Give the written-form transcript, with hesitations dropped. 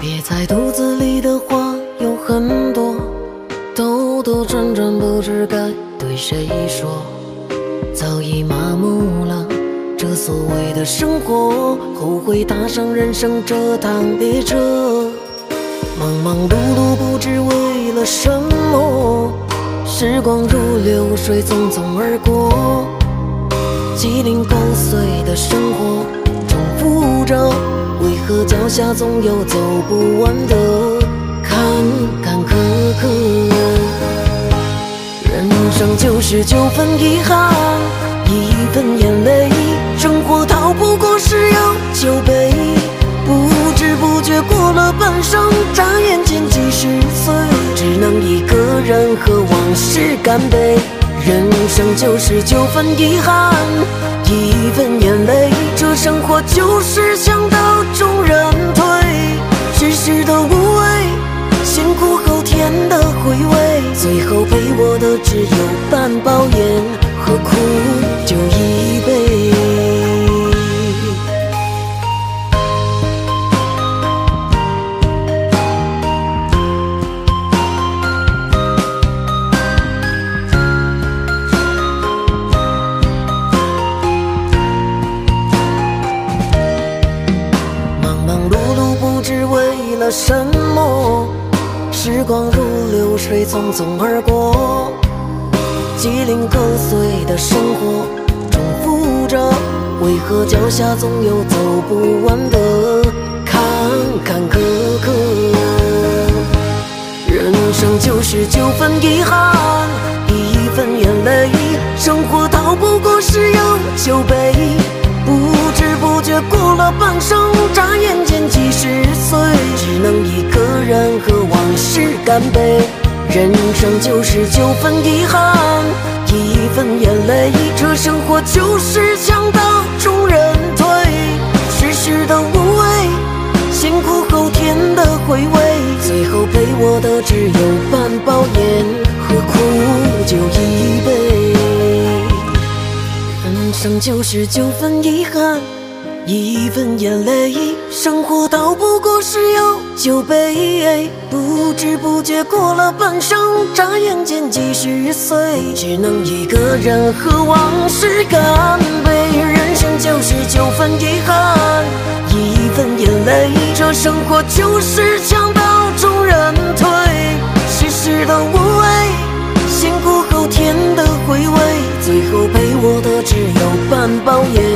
憋在肚子里的话有很多，兜兜转转不知该对谁说，早已麻木了这所谓的生活，后悔踏上人生这趟列车。忙忙碌碌不知为了什么，时光如流水匆匆而过，鸡零狗碎的生活重复着，为何脚下总有走不完的坎坎坷坷？人生就是9分遗憾，1分眼泪，生活逃不过是有酒杯，不知不觉过了半生，眨眼间几十岁，只能一个人和往事干杯。人生就是9分遗憾，1分眼泪，这生活就是想到众人退，世事的无味，辛苦后甜的回味，最后陪我的只有半包烟和苦酒一杯。为了什么？时光如流水匆匆而过，鸡零狗碎的生活重复着，为何脚下总有走不完的坎坎坷坷？人生就是9分遗憾，1分眼泪，生活逃不过是有酒杯，不知不觉过了半生，眨眼间几十岁，只能一个人和往事干杯。人生就是9分遗憾，1分眼泪，这生活就是想到众人退，世事的无味，辛苦后甜的回味，最后陪我的只有半包烟和苦酒一杯。人生就是9分遗憾，1分眼泪，生活逃不过是有酒杯，不知不觉过了半生，眨眼间几十岁，只能一个人和往事干杯。人生就是9分遗憾，1分眼泪，这生活就是想到众人退，世事的无味，辛苦后甜的回味，最后陪我的只有半包烟